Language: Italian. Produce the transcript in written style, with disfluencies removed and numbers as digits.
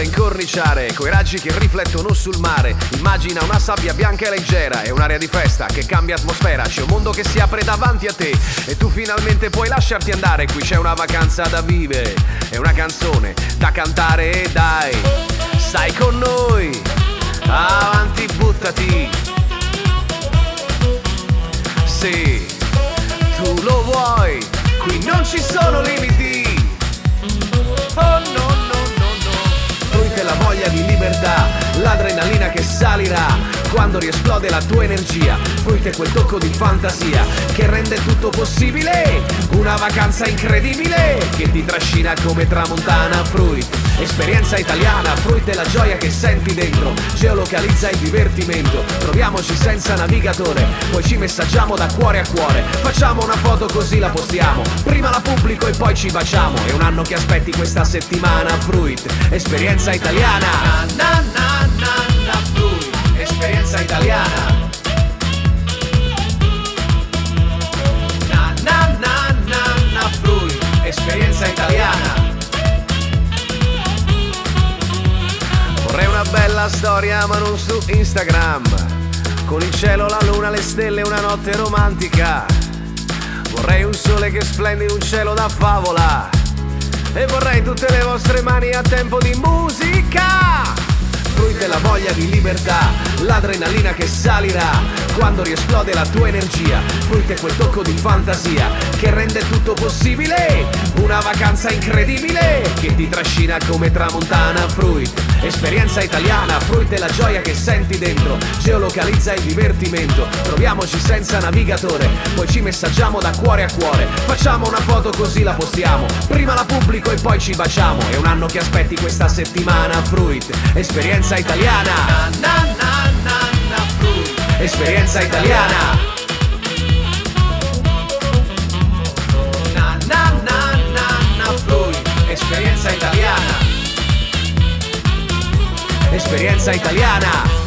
incorniciare, coi raggi che riflettono sul mare. Immagina una sabbia bianca e leggera e un'aria di festa che cambia atmosfera. C'è un mondo che si apre davanti a te e tu finalmente puoi lasciarti andare. Qui c'è una vacanza da vivere e una canzone da cantare. E dai, stai con noi, avanti, buttati. Sì, tu lo vuoi, qui non ci sono limiti. Oh no, no, no, no. Fruite la voglia di libertà, l'adrenalina che salirà quando riesplode la tua energia. Fruite quel tocco di fantasia che rende tutto possibile. Una vacanza incredibile che ti trascina come tramontana. Fruit, esperienza italiana. Fruit la gioia che senti dentro. Geolocalizza il divertimento. Proviamoci senza navigatore, poi ci messaggiamo da cuore a cuore. Facciamo una foto così la postiamo. Prima la pubblico e poi ci baciamo. È un anno che aspetti questa settimana. Fruit, esperienza italiana. Na, na, na, na, Fruit, esperienza italiana. Na, na, na, na, na, Fruit, esperienza italiana. Vorrei una bella storia ma non su Instagram, con il cielo, la luna, le stelle, una notte romantica. Vorrei un sole che splende in un cielo da favola. E vorrei tutte le vostre mani a tempo di musica. Fruite la voglia di libertà, l'adrenalina che salirà quando riesplode la tua energia. Fruite quel tocco di fantasia che rende tutto possibile. Una vacanza incredibile che ti trascina come tramontana. Fruit, esperienza italiana. Fruit la gioia che senti dentro. Geolocalizza il divertimento. Proviamoci senza navigatore, poi ci messaggiamo da cuore a cuore. Facciamo una foto così la postiamo. Prima la pubblico e poi ci baciamo. È un anno che aspetti questa settimana. Fruit, esperienza italiana. Na, na, na, na, Fruit, esperienza italiana. Na, na, na, na, na, Fruit, esperienza italiana. Esperienza italiana.